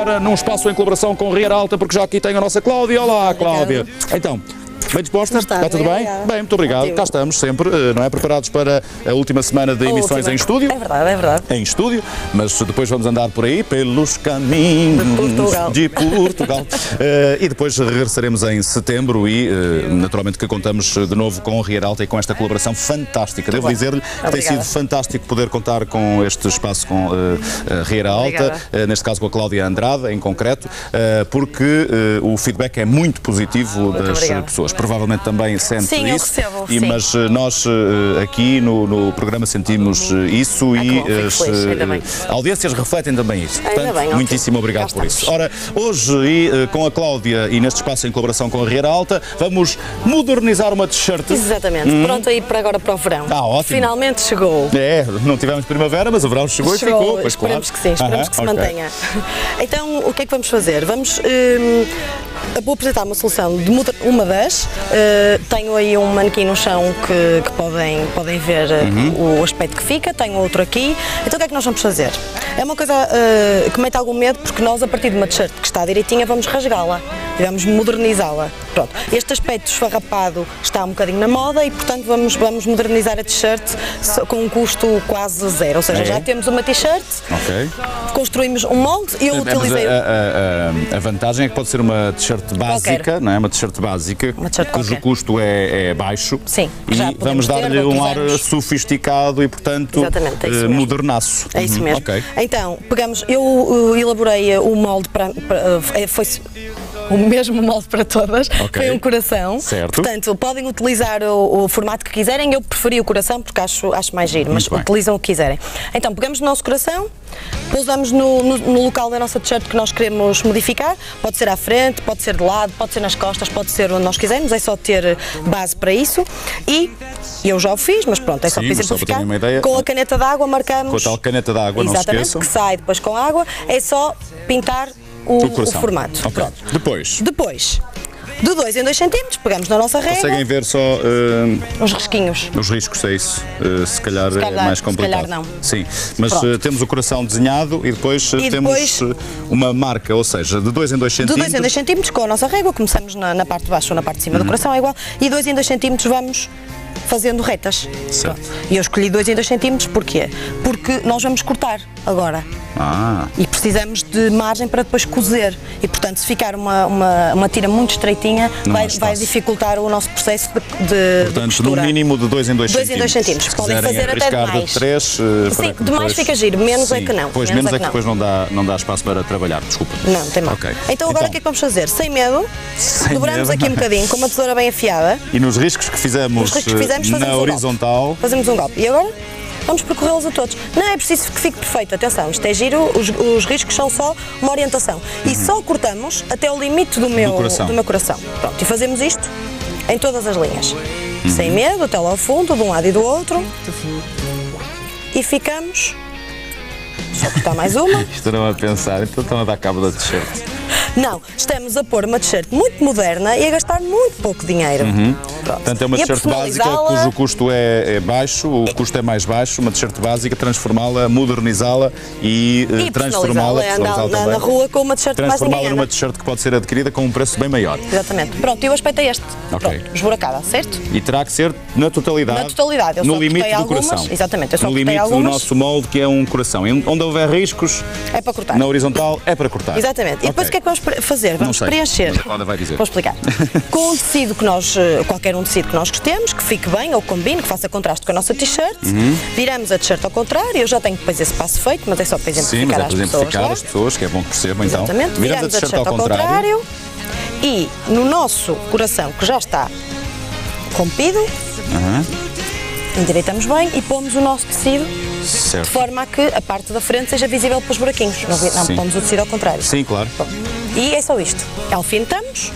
agora num espaço em colaboração com Riera Alta, porque já aqui tem a nossa Cláudia. Olá, Cláudia. Então, bem disposta? Está tudo bem? Bem, muito obrigado. Ótimo. Cá estamos sempre, não é? Preparados para a última semana de emissões em estúdio. É verdade, é verdade. Em estúdio, mas depois vamos andar por aí, pelos caminhos de Portugal. E depois regressaremos em setembro e, naturalmente, que contamos de novo com Riera Alta e com esta colaboração fantástica. Devo dizer-lhe que tem sido fantástico poder contar com este espaço com Riera Alta, neste caso com a Cláudia Andrade, em concreto, porque o feedback é muito positivo das pessoas. Provavelmente também sente isso. Eu recebo, sim. Mas nós aqui no programa sentimos isso e as audiências refletem também isso. Portanto, muitíssimo obrigado por isso. Ora, hoje com a Cláudia e neste espaço em colaboração com a Riera Alta, vamos modernizar uma t-shirt. Exatamente, pronto aí para agora para o verão. Ótimo. Finalmente chegou. Não tivemos primavera, mas o verão chegou e ficou. Pois, esperemos que sim, esperemos que se mantenha. Então, o que é que vamos fazer? Vou apresentar uma solução de uma das. Tenho aí um manequim no chão que podem ver o aspecto que fica. Tenho outro aqui. Então o que é que nós vamos fazer? É uma coisa que mete algum medo, porque nós, a partir de uma t-shirt que está direitinha, vamos rasgá-la e vamos modernizá-la. Pronto. Este aspecto esfarrapado está um bocadinho na moda e, portanto, vamos modernizar a t-shirt com um custo quase zero. Ou seja, já temos uma t-shirt, construímos um molde e eu utilizei... A vantagem é que pode ser uma t-shirt básica, não é? Uma t-shirt básica, cujo custo é baixo. Sim. E vamos dar-lhe um ar sofisticado e, portanto, modernaço. É isso mesmo. Então, eu elaborei o molde foi o mesmo molde para todas, foi um coração. Certo. Portanto, podem utilizar o formato que quiserem. Eu preferi o coração porque acho mais giro, mas utilizam o que quiserem. Então, pegamos o nosso coração, pousamos no local da nossa t-shirt que nós queremos modificar. Pode ser à frente, pode ser de lado, pode ser nas costas, pode ser onde nós quisermos, é só ter base para isso. E eu já o fiz, mas pronto, é só para exemplificar. Com a caneta d'água marcamos... Com a tal caneta d'água, não se esqueçam. Exatamente, que sai depois com a água, é só pintar o formato. Depois, de 2 em 2 centímetros, pegamos na nossa régua. Conseguem ver só os risquinhos. Os riscos, é isso. Se calhar é mais complicado. Se calhar não. Sim, mas temos o coração desenhado e depois temos uma marca, ou seja, de 2 em 2 centímetros. De 2 em 2 centímetros com a nossa régua, começamos na parte de baixo ou na parte de cima do coração, é igual. E 2 em 2 centímetros vamos fazendo retas. E eu escolhi 2 em 2 centímetros, porquê? Porque nós vamos cortar agora. E precisamos de margem para depois cozer. E, portanto, se ficar uma tira muito estreitinha, vai dificultar o nosso processo de costura. No mínimo de 2 em 2 centímetros. 2 em 2 centímetros. Podem fazer até de mais. De 3, sim, de mais fica giro, menos é que não. Pois menos é que depois não dá espaço para trabalhar, desculpa. Não, tem mal. Então agora o que é que vamos fazer? Sem medo, dobramos aqui um bocadinho com uma tesoura bem afiada. E nos riscos que fizemos na horizontal, fazemos um golpe. E agora vamos percorrê-los a todos. Não é preciso que fique perfeito, atenção, isto é giro, os riscos são só uma orientação. E só cortamos até o limite do meu coração. Pronto, e fazemos isto em todas as linhas. Sem medo, até lá ao fundo, de um lado e do outro. E ficamos... Só cortar mais uma. Estarão a pensar, então estão a dar cabo da t-shirt. Não, estamos a pôr uma t-shirt muito moderna e a gastar muito pouco dinheiro. Portanto, é uma t-shirt básica cujo custo é baixo, o custo é mais baixo, uma t-shirt básica, transformá-la, modernizá-la e transformá-la na rua com uma t-shirt mais transformá-la numa t-shirt que pode ser adquirida com um preço bem maior. Exatamente. Pronto, e o aspecto é este. Pronto, esburacada, certo? E terá que ser na totalidade. Na totalidade. No limite do coração. Exatamente. Eu só no limite do nosso molde, que é um coração. Onde houver riscos, é para cortar. Na horizontal, é para cortar. Exatamente. E depois o que é que vamos fazer? Vamos preencher. Mas a Cláudia vai dizer. Vou explicar. Com um tecido qualquer um tecido que nós gostemos, que fique bem ou combine, que faça contraste com a nossa t-shirt, viramos a t-shirt ao contrário. Eu já tenho depois esse passo feito, mas é só para exemplificar as pessoas, que é bom que percebam. Exatamente. Então, viramos a t-shirt ao contrário e no nosso coração, que já está rompido, endireitamos bem e pomos o nosso tecido de forma a que a parte da frente seja visível para os buraquinhos. Não pomos o tecido ao contrário. Sim, claro. Bom, e é só isto. Alfinetamos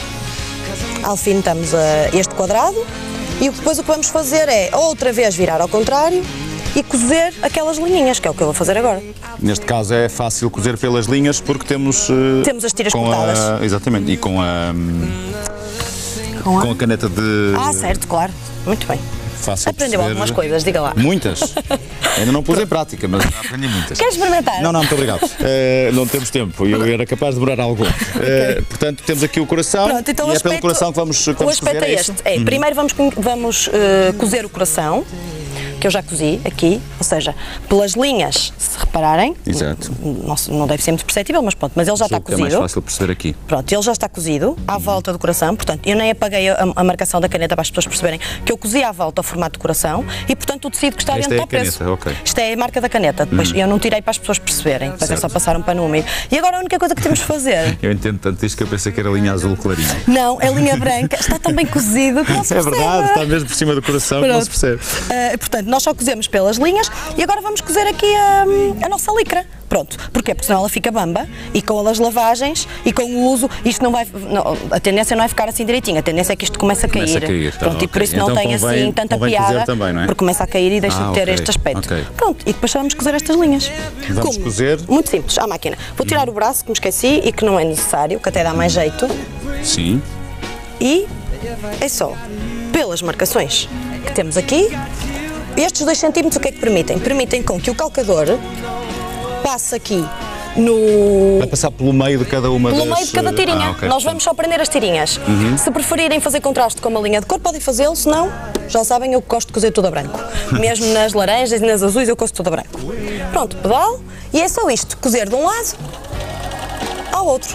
este quadrado e depois o que vamos fazer é outra vez virar ao contrário e cozer aquelas linhas, que é o que eu vou fazer agora. Neste caso é fácil cozer pelas linhas porque temos as tiras cortadas. Exatamente, e com a caneta de... certo, claro. Muito bem. fácil Aprendeu algumas coisas, diga lá. Muitas. Ainda não pus em prática, mas já aprendi muitas. Queres experimentar? Não, muito obrigado. Não temos tempo e eu era capaz de demorar algum. Portanto, temos aqui o coração. Pronto, então e é pelo coração que vamos o aspecto cozer, é este. Primeiro vamos cozer o coração, que eu já cozi aqui, ou seja, pelas linhas, se repararem. Exato. Não deve ser muito perceptível, mas pronto, mas ele já está cozido. É mais fácil perceber aqui. Pronto, ele já está cozido à volta do coração, portanto, eu nem apaguei a marcação da caneta para as pessoas perceberem que eu cozi à volta ao formato do coração e, portanto, o tecido que está dentro está preso. Okay. Isto é a marca da caneta, depois eu não tirei para as pessoas perceberem, depois é só passar um pano úmido. E agora a única coisa que temos de fazer... Eu entendo tanto isto que eu pensei que era a linha azul clarinha. Não, é linha branca, está tão bem cozido que não se percebe. É verdade, está mesmo por cima do coração que não se percebe. Portanto, nós só cozemos pelas linhas e agora vamos cozer aqui a nossa licra. Pronto, porquê? Porque senão ela fica bamba e com as lavagens e com o uso, isto não vai. Não, a tendência não é ficar assim direitinho, a tendência é que isto comece a cair. Pronto, okay. E por isso não tem assim tanta piada, também, não é? porque começa a cair e deixa de ter este aspecto. Pronto, e depois vamos cozer estas linhas. Vamos cozer? Muito simples, à máquina. Vou tirar o braço que me esqueci e que não é necessário, que até dá mais jeito. Sim. E é só pelas marcações que temos aqui. Estes 2 centímetros o que é que permitem? Permitem com que o calcador passe aqui no... Vai passar pelo meio de cada uma das... Pelo meio de cada tirinha. Okay. Nós vamos só prender as tirinhas. Se preferirem fazer contraste com uma linha de cor, podem fazê-lo, se não, já sabem, eu gosto de cozer tudo a branco. Mesmo nas laranjas e nas azuis eu cozo tudo a branco. Pronto, pedal, e é só isto, cozer de um lado ao outro.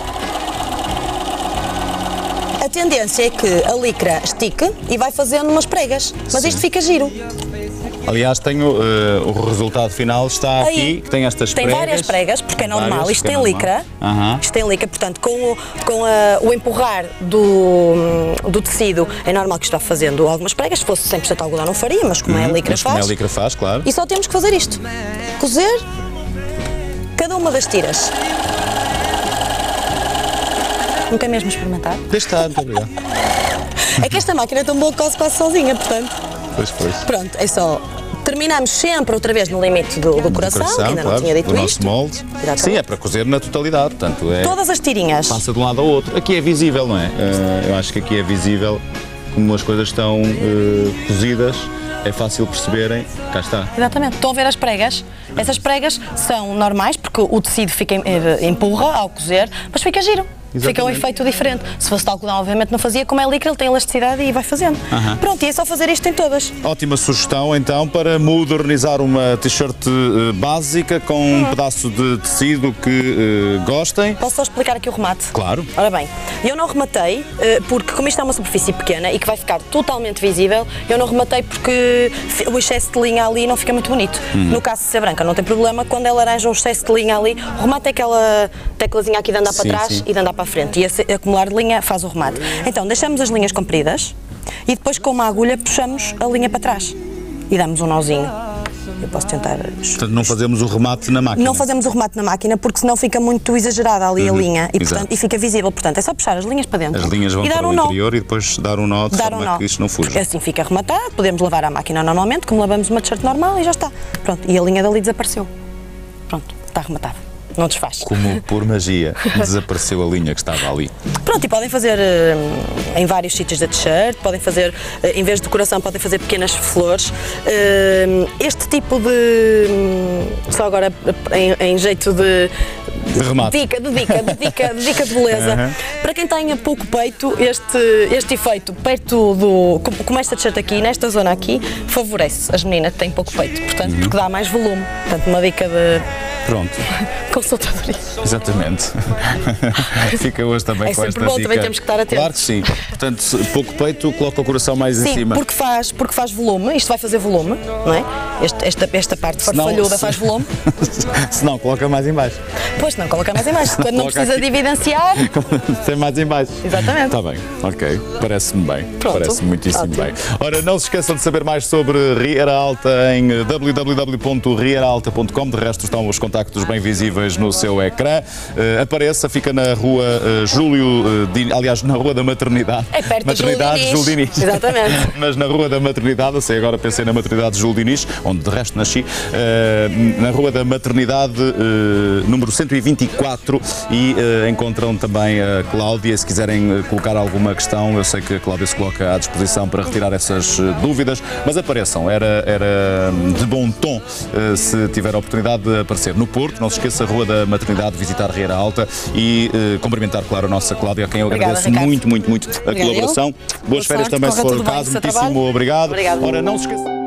A tendência é que a licra estique e vai fazendo umas pregas, mas isto fica giro. Aliás, tenho o resultado final está aí, aqui, que tem estas pregas. Tem várias pregas, porque é normal, isto tem licra. Isto tem licra, portanto, com o empurrar do tecido, é normal que isto vá fazendo algumas pregas. Se fosse 100% algodão não faria, mas como é a licra faz. Como é a licra faz, claro. E só temos que fazer isto, cozer cada uma das tiras. Não quer mesmo experimentar? Deixa estar, muito obrigado. É que esta máquina é tão boa que quase sozinha, portanto. Pois. Pronto, é só. Terminamos sempre outra vez no limite do coração, que ainda não tinha dito do isto. Nosso molde. Sim, é para cozer na totalidade, portanto é... Todas as tirinhas. Passa de um lado ao outro. Aqui é visível, não é? Eu acho que aqui é visível como as coisas estão cozidas. É fácil perceberem, cá está. Exatamente. Estão a ver as pregas? Essas pregas são normais, porque o tecido empurra ao cozer, mas fica giro. Exatamente. Fica um efeito diferente. Se fosse de algodão, obviamente não fazia, como é licra, ele tem elasticidade e vai fazendo. Pronto, e é só fazer isto em todas. Ótima sugestão, então, para modernizar uma t-shirt básica com um pedaço de tecido que gostem. Posso só explicar aqui o remate? Claro. Ora bem, eu não rematei, porque como isto é uma superfície pequena e que vai ficar totalmente visível, eu não rematei porque o excesso de linha ali não fica muito bonito. No caso de ser branca não tem problema, quando é laranja o excesso de linha ali, o remate é aquela teclazinha aqui de andar para trás e de andar para a frente, e esse acumular de linha faz o remate. Então deixamos as linhas compridas e depois com uma agulha puxamos a linha para trás e damos um nozinho. Eu posso tentar... Portanto, não fazemos o remate na máquina? Não fazemos o remate na máquina porque senão fica muito exagerada ali a linha e fica visível. Portanto, é só puxar as linhas para dentro. As linhas vão para o interior e depois dar um nó de forma que isto não fuja. Assim fica rematado, podemos lavar a máquina normalmente, como lavamos uma t-shirt normal e já está. Pronto, e a linha dali desapareceu. Pronto, está rematado. Não desfaz. Como por magia desapareceu a linha que estava ali. Pronto, e podem fazer em vários sítios da t-shirt, podem fazer, em vez de decoração, podem fazer pequenas flores. Este tipo de, só agora em jeito de remate. Dica de beleza. Para quem tenha pouco peito, este efeito perto como esta t-shirt aqui, nesta zona aqui, favorece as meninas que têm pouco peito, portanto, porque dá mais volume. Portanto, uma dica de... Pronto. Consultadoria. Exatamente. Fica hoje também com esta bom, dica. também temos que estar atentos. Claro que sim. Portanto, pouco peito, coloca o coração mais em cima. Porque faz volume, isto vai fazer volume, não é? Esta parte farfalhuda faz volume. Se não, coloca mais em baixo. Pois não, coloca mais em baixo. Quando não precisa de evidenciar... Tem mais em baixo. Exatamente. Está bem, ok. Parece-me bem. Pronto. Parece-me muitíssimo bem. Ora, não se esqueçam de saber mais sobre Riera Alta em www.rieraalta.com. De resto estão os contactos bem visíveis no seu ecrã. Apareça, fica na rua Júlio Diniz, aliás, na rua da Maternidade. É perto Maternidade de Júlio Diniz. Exatamente. Mas na rua da Maternidade, eu sei, agora pensei na Maternidade Júlio Diniz, onde onde de resto nasci, na Rua da Maternidade, número 124, e encontram também a Cláudia. Se quiserem colocar alguma questão, eu sei que a Cláudia se coloca à disposição para retirar essas dúvidas, mas apareçam, era de bom tom se tiver a oportunidade de aparecer no Porto. Não se esqueça, Rua da Maternidade, visitar Ribeira Alta e cumprimentar, claro, a nossa Cláudia, a quem eu agradeço muito a colaboração. Boas férias também, se for o caso. Muitíssimo obrigado. Ora, não se esqueça.